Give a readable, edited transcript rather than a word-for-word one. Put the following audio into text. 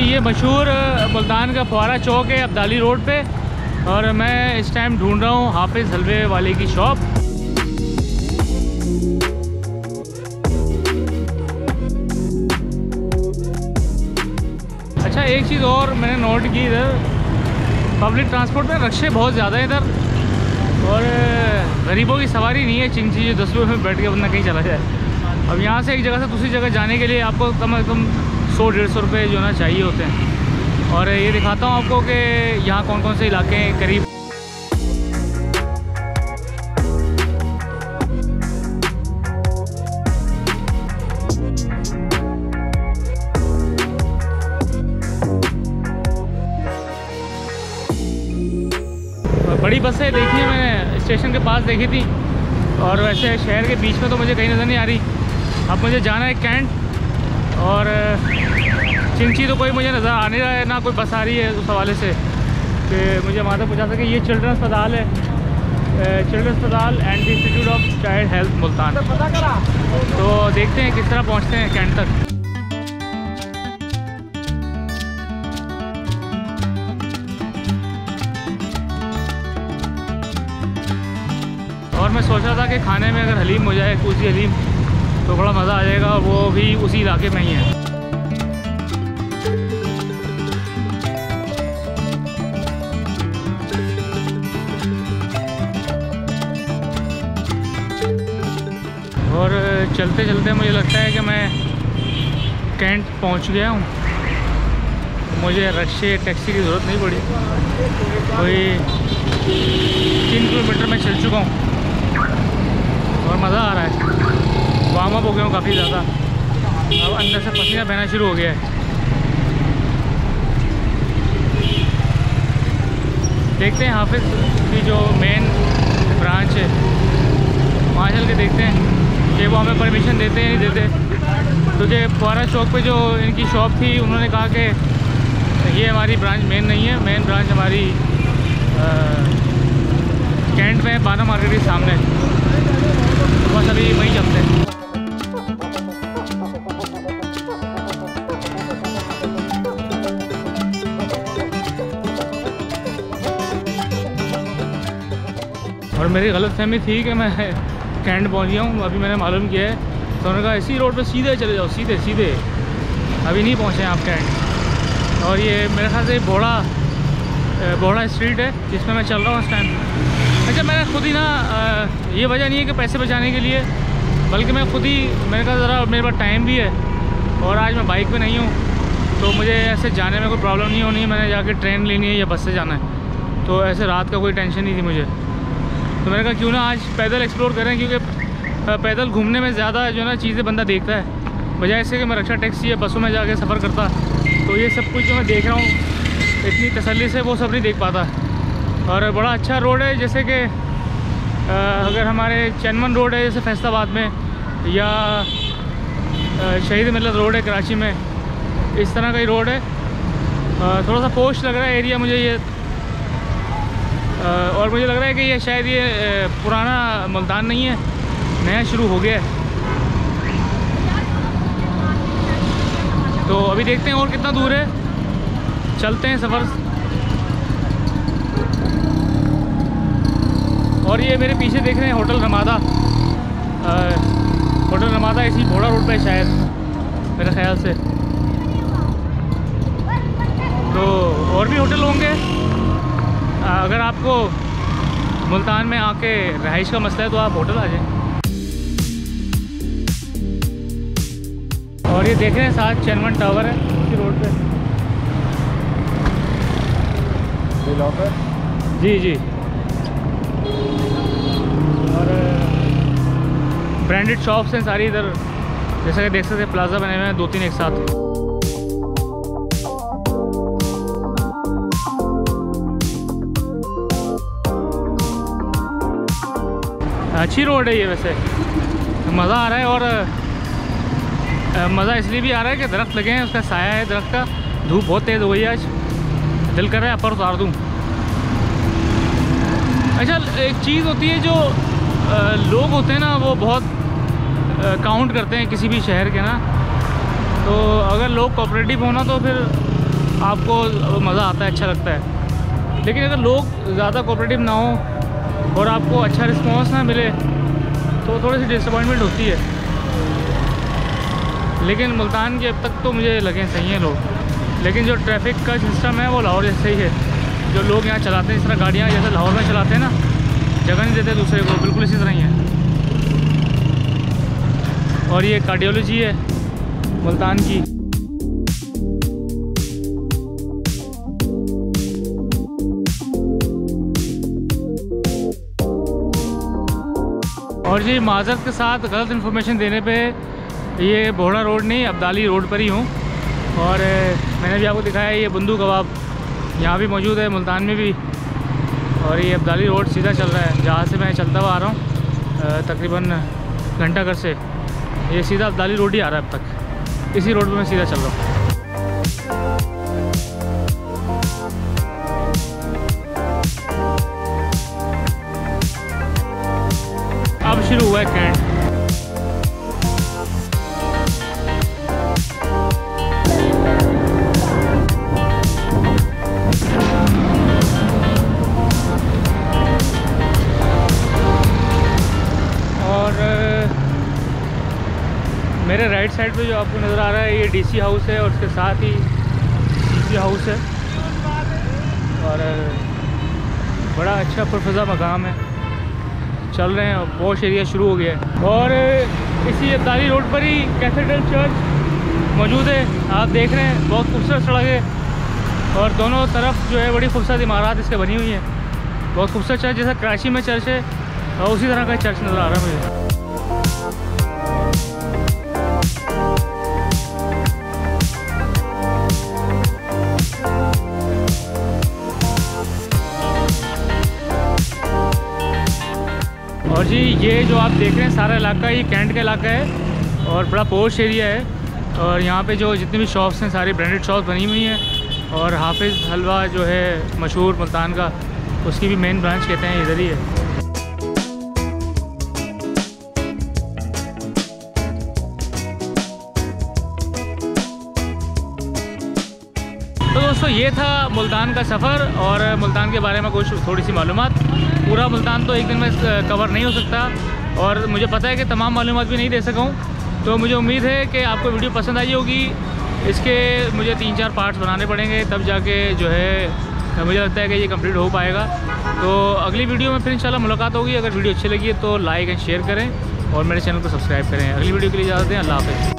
ये मशहूर मुल्तान का फुहारा चौक है अब्दाली रोड पे, और मैं इस टाइम ढूंढ रहा हूँ हाफिज़ हलवे वाले की शॉप। अच्छा, एक चीज़ और मैंने नोट की, इधर पब्लिक ट्रांसपोर्ट में रक्शे बहुत ज़्यादा हैं इधर, और गरीबों की सवारी नहीं है। चिंची 10 रुपये में बैठ के बंदा कहीं चला जाए। अब यहाँ से एक जगह से दूसरी जगह जाने के लिए आपको कम से कम 100-150 रुपये जो ना चाहिए होते हैं। और ये दिखाता हूँ आपको कि यहाँ कौन कौन से इलाके हैं करीब। बड़ी बसें देखी है मैंने, स्टेशन के पास देखी थी, और वैसे शहर के बीच में तो मुझे कहीं नज़र नहीं आ रही। अब मुझे जाना है कैंट, और चिंची तो कोई मुझे नज़र आ नहीं रहा है, ना कोई बस आ रही है उस हवाले से कि मुझे वहाँ तक पहुँचा सके। ये चिल्ड्रन अस्पताल है, चिल्ड्रन अस्पताल and institute of child health Multan. तो देखते हैं किस तरह पहुँचते हैं कैंट तक। और मैं सोच रहा था कि खाने में अगर हलीम हो जाए, कूसी हलीम, तो बड़ा मज़ा आ जाएगा, और वो भी उसी इलाके में ही है। और चलते चलते मुझे लगता है कि मैं कैंट पहुंच गया हूं। मुझे रक्शे टैक्सी की ज़रूरत नहीं पड़ी, कोई 3 किलोमीटर मैं चल चुका हूं और मज़ा आ रहा है। वार्म अप हो गया हूँ काफ़ी ज़्यादा, अब अंदर से पसीना बहना शुरू हो गया है। देखते हैं हाफिज़ की जो मेन ब्रांच है वहाँ चल के देखते हैं कि वो हमें परमिशन देते हैं नहीं देते। क्योंकि फुहारा चौक पे जो इनकी शॉप थी, उन्होंने कहा कि ये हमारी ब्रांच मेन नहीं है, मेन ब्रांच हमारी कैंट में बाना मार्केट के सामने। बस अभी वहीं चलते हैं। और मेरी गलतफहमी थी कि मैं कैंट पहुंच गया हूँ। अभी मैंने मालूम किया है, तो उन्होंने कहा इसी रोड पे सीधे चले जाओ, सीधे सीधे, अभी नहीं पहुँचे आप कैंट। और ये मेरे ख्याल से बोड़ा स्ट्रीट है जिसमें मैं चल रहा हूँ इस टाइम। अच्छा, मैंने खुद ही ना, ये वजह नहीं है कि पैसे बचाने के लिए, बल्कि मैं खुद ही, मैंने कहा ज़रा मेरे पास टाइम भी है और आज मैं बाइक पे नहीं हूँ, तो मुझे ऐसे जाने में कोई प्रॉब्लम नहीं होनी है। मैंने जाके ट्रेन लेनी है या बस से जाना है, तो ऐसे रात का कोई टेंशन नहीं थी मुझे। तो मैंने कहा क्यों ना आज पैदल एक्सप्लोर करें, क्योंकि पैदल घूमने में ज़्यादा जो ना चीज़ें बंदा देखता है, बजाय इससे कि मैं रिक्शा टैक्सी या बसों में जाके सफ़र करता। तो ये सब कुछ जो मैं देख रहा हूँ इतनी तसल्ली से वो सब नहीं देख पाता। और बड़ा अच्छा रोड है, जैसे कि अगर हमारे चैनमन रोड है जैसे फैसलाबाद में, या शहीद मिल्लत रोड है कराची में, इस तरह का ही रोड है। थोड़ा सा पोश लग रहा है एरिया मुझे ये, और मुझे लग रहा है कि ये शायद ये पुराना मुल्तान नहीं है, नया शुरू हो गया है। तो अभी देखते हैं और कितना दूर है, चलते हैं सफ़र। और ये मेरे पीछे देख रहे हैं होटल रमादा, होटल रमादा इसी बोड़ा रोड पे शायद, मेरे ख्याल से। तो और भी होटल होंगे। अगर आपको मुल्तान में आके रहाइश का मसला है तो आप होटल आ जाएं। और ये देख रहे हैं साथ चैनमन टावर है इसी रोड पे। जी जी। और ब्रांडेड शॉप्स हैं सारी इधर, जैसा कि देख सकते हैं प्लाजा बने हुए हैं 2-3 एक साथ। अच्छी रोड है ये, वैसे मज़ा आ रहा है। और मज़ा इसलिए भी आ रहा है कि दरख्त लगे हैं, उसका साया है दरख्त का। धूप बहुत तेज़ हो गई आज, दिल कर रहा है अपर उतार दूँ। अच्छा, एक चीज़ होती है जो लोग होते हैं ना, वो बहुत काउंट करते हैं किसी भी शहर के ना। तो अगर लोग कोऑपरेटिव होना तो फिर आपको मज़ा आता है, अच्छा लगता है। लेकिन अगर लोग ज़्यादा कोऑपरेटिव ना हो और आपको अच्छा रिस्पॉन्स ना मिले तो थोड़ी सी डिसअपॉइंटमेंट होती है। लेकिन मुल्तान के अब तक तो मुझे लगे सही हैं लोग। लेकिन जो ट्रैफिक का सिस्टम है वो लाहौर जैसे ही है। जो लोग यहाँ चलाते हैं, जिस तरह गाड़ियाँ जैसे लाहौर में चलाते हैं ना, जगह नहीं देते दूसरे को, बिल्कुल इसी तरह ही है। और ये कार्डियोलॉजी है मुल्तान की। और जी माज़रत के साथ गलत इन्फॉर्मेशन देने पे, ये बोहड़ा रोड नहीं, अब्दाली रोड पर ही हूँ। और मैंने भी आपको दिखाया ये बंदू कबाब यहाँ भी मौजूद है, मुल्तान में भी। और ये अब्दाली रोड सीधा चल रहा है, जहाँ से मैं चलता हुआ आ रहा हूँ तकरीबन घंटाघर से। ये सीधा अब्दाली रोड ही आ रहा है अब तक, इसी रोड पे मैं सीधा चल रहा हूँ। अब शुरू हुआ है कैंट। और मेरे राइट साइड पे जो आपको नज़र आ रहा है ये डीसी हाउस है और उसके साथ ही सीसी हाउस है। और बड़ा अच्छा पुरफ़ज़ा मकाम है, चल रहे हैं। पॉश एरिया शुरू हो गया है। और इसी अब्दाली रोड पर ही कैथेड्रल चर्च मौजूद है, आप देख रहे हैं। बहुत खूबसूरत सड़क है और दोनों तरफ जो है बड़ी खूबसूरत इमारत इसके बनी हुई है। बहुत खूबसूरत चर्च, जैसा कराची में चर्च है और उसी तरह का चर्च नज़र आ रहा है मुझे। और जी ये जो आप देख रहे हैं सारा इलाका, ये कैंट का इलाका है और बड़ा पॉश एरिया है। और यहाँ पे जो जितनी भी शॉप्स हैं सारी ब्रांडेड शॉप्स बनी हुई हैं। और हाफिज़ हलवा जो है मशहूर मुल्तान का, उसकी भी मेन ब्रांच कहते हैं इधर ही है। तो दोस्तों ये था मुल्तान का सफ़र और मुल्तान के बारे में कुछ थोड़ी सी मालूमात। पूरा मुल्तान तो एक दिन में कवर नहीं हो सकता और मुझे पता है कि तमाम मालूमात भी नहीं दे सका हूँ। तो मुझे उम्मीद है कि आपको वीडियो पसंद आई होगी। इसके मुझे 3-4 पार्ट्स बनाने पड़ेंगे, तब जाके जो है मुझे लगता है कि ये कंप्लीट हो पाएगा। तो अगली वीडियो में फिर इंशाल्लाह मुलाकात होगी। अगर वीडियो अच्छी लगी है तो लाइक एंड शेयर करें और मेरे चैनल को सब्सक्राइब करें। अगली वीडियो के लिए इजाज़त दें। अल्लाह हाफ़िज़।